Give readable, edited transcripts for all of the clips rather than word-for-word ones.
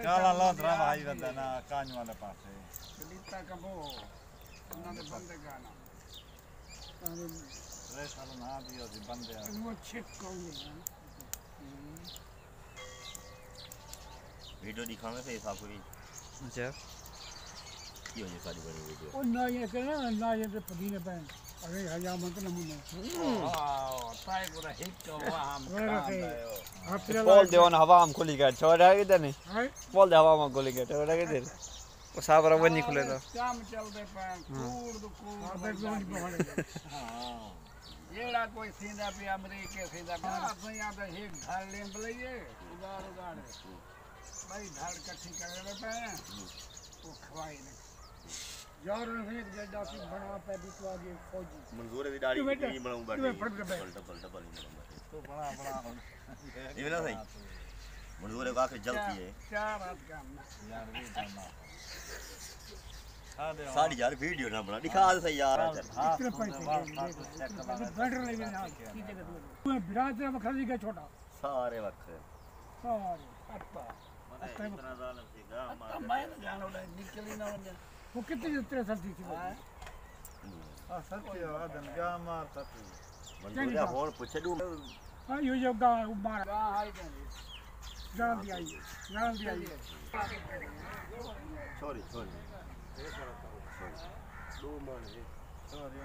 काला लोधरा भाई वदा ना कांज वाले पासे गलीता कबो उन्होंने बंदे गाना रे साल ना दियो जी बंदे वो छिप कोंगे वीडियो दिखावे थे साहब कोई अच्छा की हो सारी बनी वीडियो ओ ना ये करना ना ये तो पुदीने पे अरे हया मत नमूने वाह ताई पूरा हिट तो वाह हम बोल दे on हवा में खुली गया छोड़ा किधर नहीं है बोल दे हवा में खुली गया छोड़ा किधर वो साबर वो नहीं खुले तो काम चल दे पे कूड़ दो कूड़ पे गोंड पड़े हां येड़ा कोई सीधा पे अमेरिका सीधा पे अपन यहां पे एक ढाल लेंब लइए उगाड़ भाई ढाल इकट्ठी कर रहे पे वो खवाई नहीं यार ने एक जड्डा से बना पे बितवा के फौजी मंजूर है दाढ़ी नहीं बनाऊं बैठे डबल डबल तो बड़ा ये ना सही मंजूर है काफी जल्दी है चार रात काम यार भी करना सारी यार वीडियो ना बना दिखा दे सही यार कितने पैसे बैटर ले ना सीधे कर दो तू विराट रे बखरी का छोटा सारे वक्त सारे अप्पा इतना जान सीधा मैं जान उड़ा निकली ना वो कितनी तेरे साथी थी आ सच्ची आदन क्या मार सच्ची मंजूर है फोन पूछे दू हां यो जो गा मार हां जल्दी आई सॉरी सॉरी दो मान है सॉरी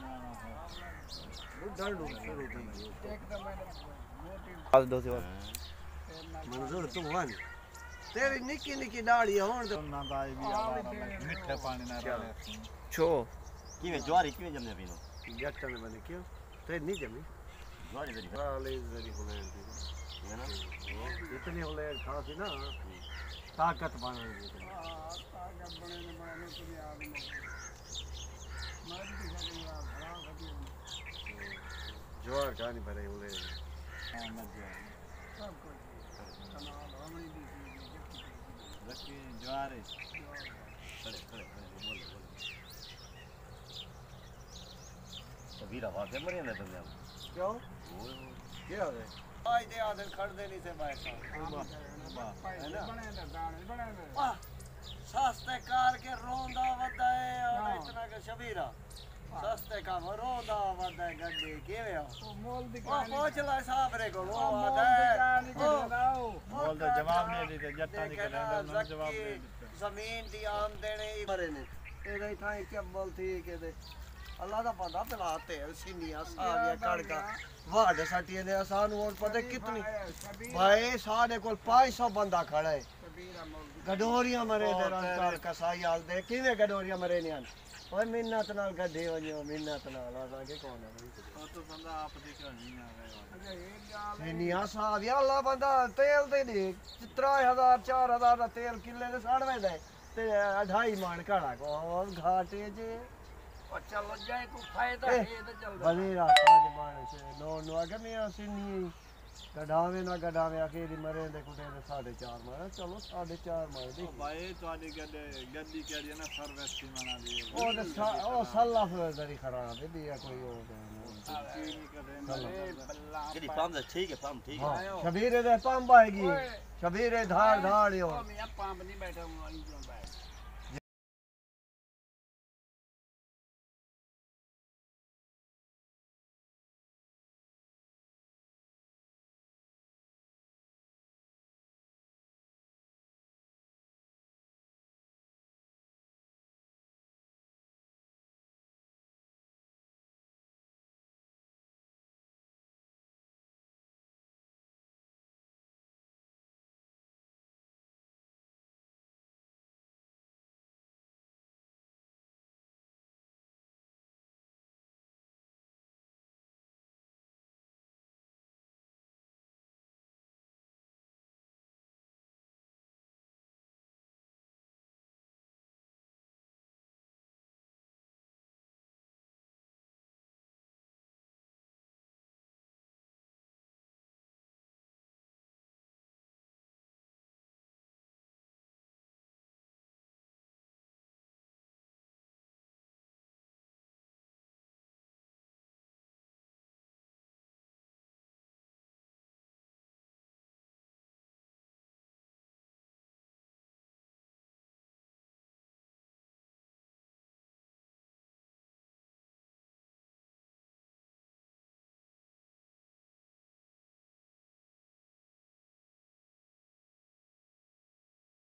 एकदम मोटी आज दो से मंजूर तू वन तेरी निकी निकी दाढ़ी होण तो ना दाई भी मीठे पानी ना रहे छो किवे ज्वारी किवे जमने पीनो जट्टन बने क्यों तेरी नहीं जमी ज्वारी वेरी वाले जरी होले है ना इतनी होले खासी ना ताकत बन रही है ताकत बने ने तो भी आदमी मर भी सकती है खराब होती है जोर कहानी भरे होले हां मत जाओ सब कुछ कनाल हमनी दी लकी ज्वारे खड़े खड़े बोल अभी रवा के मरे ना तुमने क्यों क्या हो गया आज दे आदर खड़ दे नहीं से बाहर है ना बने ना दाने बने ना सस्ते कार के रोंदा वदा है और इतना के शबीरा सस्ते काम रोंदा वदा है गड्डी केवे हो वो मोल ओ दिखा पहुंच ला साहब रे को वो मोल आदा है दिखा नहीं बोल तो जवाब नहीं देते जट्टा निकले ना जवाब नहीं देते जमीन दी आमदनी मरे ने एदा थाई चब्बल थी के दे अल्लाह दा बंदा पिला तेल सीनिया साविया कड़का वाड सटिए ने आसान और पता कितनी भाई साडे कोल 500 बंदा खड़ा है गडोरिया मरे दे रंकार कसाई हाल दे किने गडोरिया मरे ने ओए मिन्नत नाल गड्ढे वणियो मिन्नत नाल आसा के कौन है तो बंदा आप देखो नहीं आ गए सीनिया साविया अल्लाह बंदा तेल दे दे 3000 4000 दा तेल किले दे साड़वे दे ते 2.5 मान कड़ा को घाटे जे और चलो जाए को फायदा है तो चल बलेरा पांच मान से नो नो अगर मैं सीनी गडावे ना गडावे अकेली मरे दे कुटे दे 4.5 मान चलो 4.5 मान दे भाई ਤੁਹਾਡੀ ਗੱਡੀ ਕਹਿ ਨਾ ਸਰਵਿਸ ਕੀ ਮਨਾ ਦੀ ओ सल्ला फरी खराब है दिया कोई और किदी पाम दा ठीक है पाम ठीक है शबीर दे पाम आएगी शबीर धार धार यो मैं पंप नहीं बैठा हूं